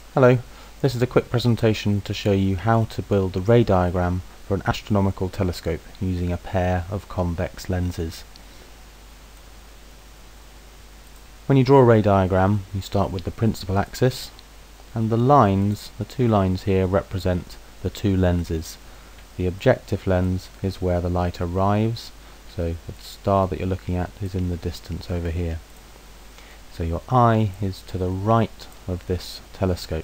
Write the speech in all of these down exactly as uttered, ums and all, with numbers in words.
Hello, this is a quick presentation to show you how to build a ray diagram for an astronomical telescope using a pair of convex lenses. When you draw a ray diagram, you start with the principal axis, and the lines, the two lines here, represent the two lenses. The objective lens is where the light arrives, so the star that you're looking at is in the distance over here. So your eye is to the right of this telescope.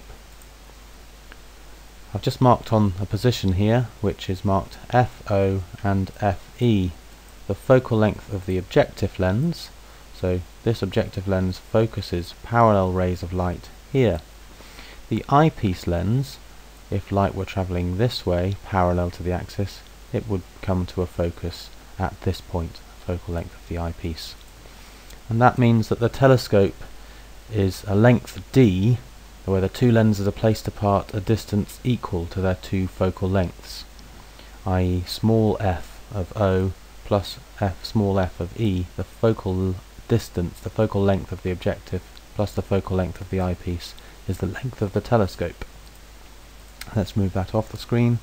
I've just marked on a position here which is marked F O and F E, the focal length of the objective lens. So this objective lens focuses parallel rays of light here. The eyepiece lens, if light were travelling this way parallel to the axis, it would come to a focus at this point, focal length of the eyepiece. And that means that the telescope is a length d, where the two lenses are placed apart a distance equal to their two focal lengths, that is small f of O plus f small f of E, the focal distance, the focal length of the objective plus the focal length of the eyepiece is the length of the telescope. Let's move that off the screen.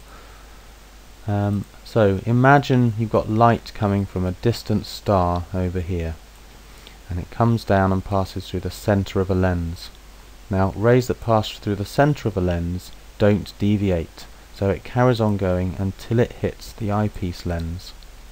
Um, so imagine you've got light coming from a distant star over here, and it comes down and passes through the centre of a lens. Now, rays that pass through the centre of a lens don't deviate, so it carries on going until it hits the eyepiece lens.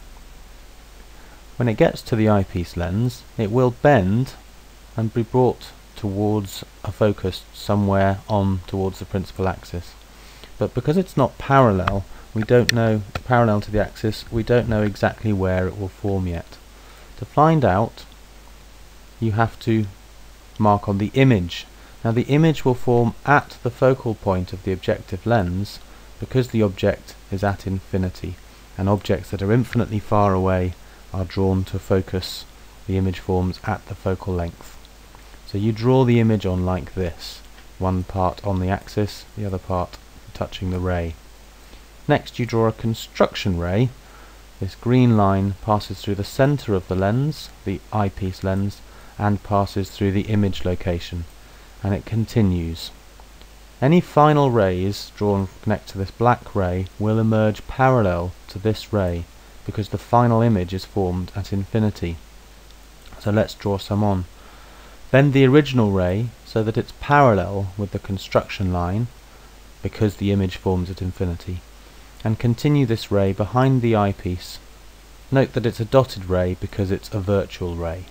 When it gets to the eyepiece lens, it will bend and be brought towards a focus somewhere on towards the principal axis. But because it's not parallel, we don't know parallel to the axis, we don't know exactly where it will form yet. To find out, you have to mark on the image. Now the image will form at the focal point of the objective lens because the object is at infinity, and objects that are infinitely far away are drawn to focus. The image forms at the focal length. So you draw the image on like this, one part on the axis, the other part touching the ray. Next you draw a construction ray. This green line passes through the centre of the lens, the eyepiece lens, and passes through the image location, and it continues. Any final rays drawn connect to this black ray will emerge parallel to this ray because the final image is formed at infinity. So let's draw some on. Bend the original ray so that it's parallel with the construction line because the image forms at infinity, and continue this ray behind the eyepiece. Note that it's a dotted ray because it's a virtual ray.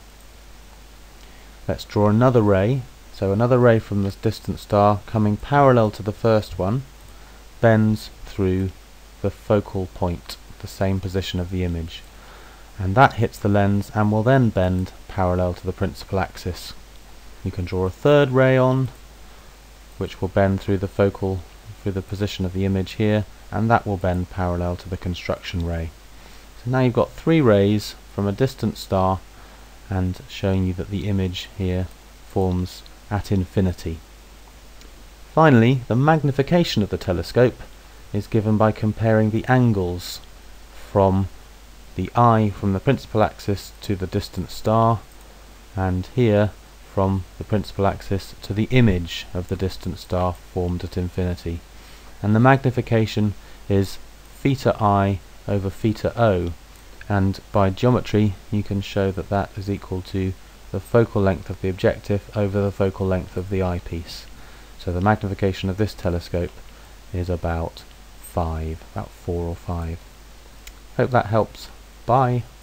Let's draw another ray, so another ray from this distant star coming parallel to the first one bends through the focal point, the same position of the image, and that hits the lens and will then bend parallel to the principal axis. You can draw a third ray on which will bend through the focal, through the position of the image here, and that will bend parallel to the construction ray. So now you've got three rays from a distant star and showing you that the image here forms at infinity. Finally, the magnification of the telescope is given by comparing the angles from the eye from the principal axis to the distant star, and here from the principal axis to the image of the distant star formed at infinity. And the magnification is theta I over theta O, and by geometry you can show that that is equal to the focal length of the objective over the focal length of the eyepiece. So the magnification of this telescope is about five, about four or five. Hope that helps. Bye.